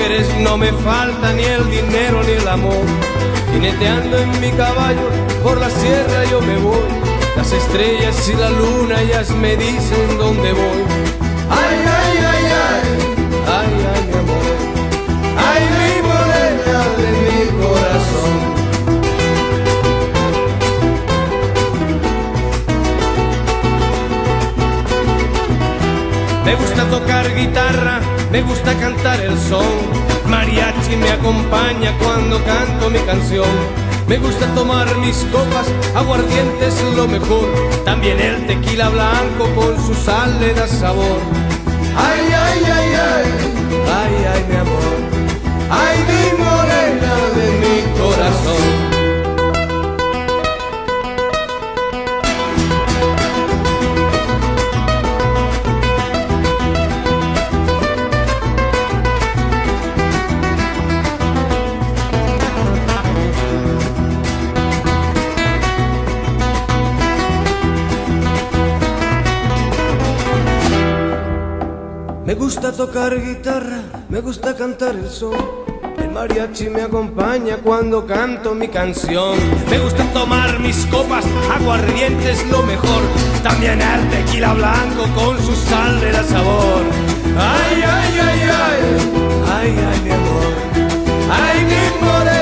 mujeres no me falta, ni el dinero ni el amor. Jineteando en mi caballo por la sierra yo me voy. Las estrellas y la luna ellas me dicen dónde voy. Ay, ay, ay, ay, ay, ay, mi amor. Ay, mi morena de mi corazón. Me gusta tocar guitarra, me gusta cantar el son. Mariachi me acompaña cuando canto mi canción. Me gusta tomar mis copas, aguardiente es lo mejor. También el tequila blanco con su sal le da sabor. Ay, ay, ay, ay, ay, ay, mi amor. Ay, mi morena de mi corazón. Me gusta tocar guitarra, me gusta cantar el son. El mariachi me acompaña cuando canto mi canción. Me gusta tomar mis copas, aguardiente es lo mejor. También el tequila blanco con su sal le da sabor. Ay, ay, ay, ay, ay, ay, mi amor. Ay, mi morena.